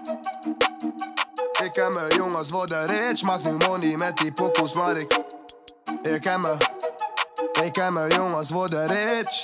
Ik ken me jongens worden rich, maak nu money met die pokoes, maar ik ken me jongens worden rich.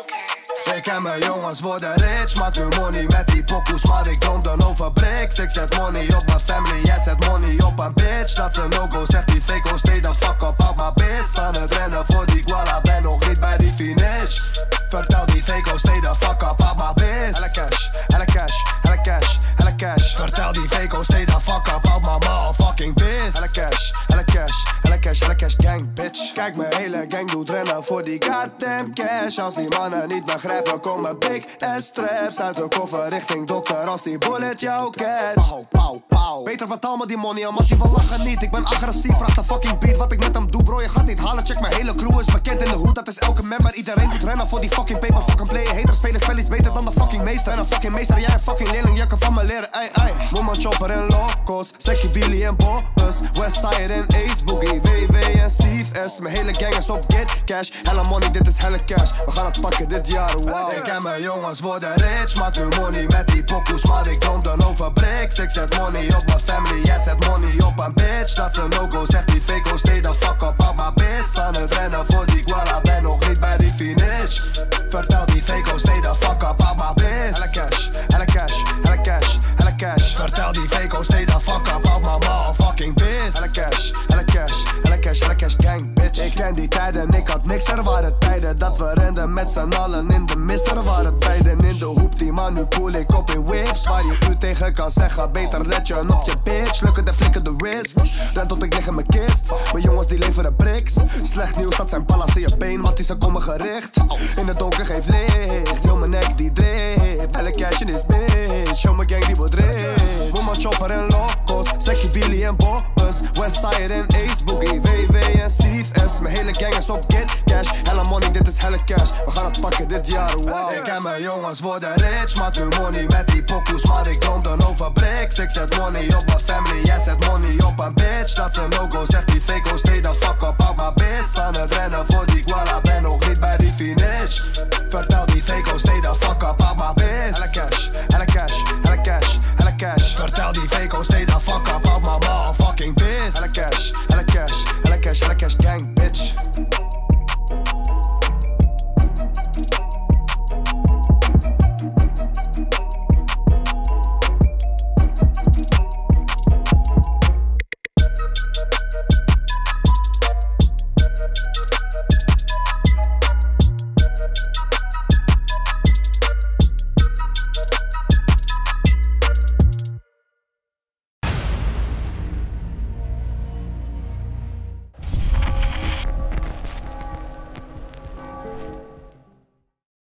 Ik ken me jongens worden rich, maak nu money met die pokoes, maar ik droom dan over bricks. Ik zet money op mijn family, jij zet money op een bitch. Dat ze no-go, zegt die fake, stay the fuck up out my bitch. Aan het rennen voor die guala, ben nog niet bij die finish. Vertel die fake, stay the fuck up out my bitch. Hella cash, hella cash, hella cash, hella cash. Vertel die fake, stay the fuck up out my motherfucking bitch. Hella cash, hella cash, hella cash, hella cash gang bitch. Kijk mijn hele gang doet rennen voor die goddamn cash. Als die mannen niet begrijpen, komen big ass straps uit de koffer richting dokter als die bullet jou catch. Pauw, pauw, pauw. Beter betaal me die money, anders die wil lachen niet. Ik ben agressief, vraag de fucking beat. Wat ik met hem doe bro, je gaat niet halen. Check mijn hele crew is bekend in de hoed. Dat is elke member, iedereen doet rennen voor die fucking paper. Fucking player, haters spelen spelletjes beter dan de fucking meester. En een fucking meester, jij een fucking leerling, jij kan van me leren. Ey, ey. Moeman Chopper en Locos, Sekkie, Billy en Bobbes, Westside en Ace Boogie, WW en Steve S. Mijn hele gang is op get cash. Hella money, dit is hella cash. We gaan het pakken dit jaar, wow. Ik ken mijn jongens worden rich, maak nu money met die pokoes, maar ik droom dan over bricks. Ik zet money op mijn family, jij zet money op een bitch. Dat ze no-go, zegt die fake, stay the fuck up out my bitch. Aan het rennen voor die guala, ben nog niet bij die finish. Vertel die fake, stay the fuck up out my bitch. Hella cash, hella cash, hella cash, hella cash. Vertel die fake, stay the fuck up out my motherfucking bitch. Hella cash, hella cash, hella cash, hella cash gang bitch. Ik ken die tijden, ik had niks, er waren tijden dat we renden met z'n allen in de mist. Er waren tijden in de hoep, die man nu pool ik op in whips. Waar je u tegen kan zeggen, beter let je op je bitch. Lukken de flikken de risk, ren tot ik lig in mijn kist. Mijn jongens die leveren bricks. Slecht nieuws, dat zijn ballas in je been, want die ze komen gericht. In het donker geeft licht, heel mijn nek die drip. Helle cash in is bitch, show mijn gang die wordt rich. Moeman Chopper en Locos, Sekkie, Billy en Bobbes, Westside en Ace Boogie, WW en Steve S. Mijn hele gang is op get cash, hella money, dit is hella cash. We gaan het pakken dit jaar, wow. Ik ken mijn jongens worden rich, maak nu money met die pokoes, maar ik droom dan over bricks. Ik zet money op mijn family, jij zet money op een bitch. Dat ze no-go, zegt die fake, stay the fuck up out my bitch. Aan het rennen voor die guala, ben nog niet bij die finish. Vertel die fake, stay the fuck up out my bitch. Hella cash, hella cash, hella cash, hella cash. Vertel die fake, stay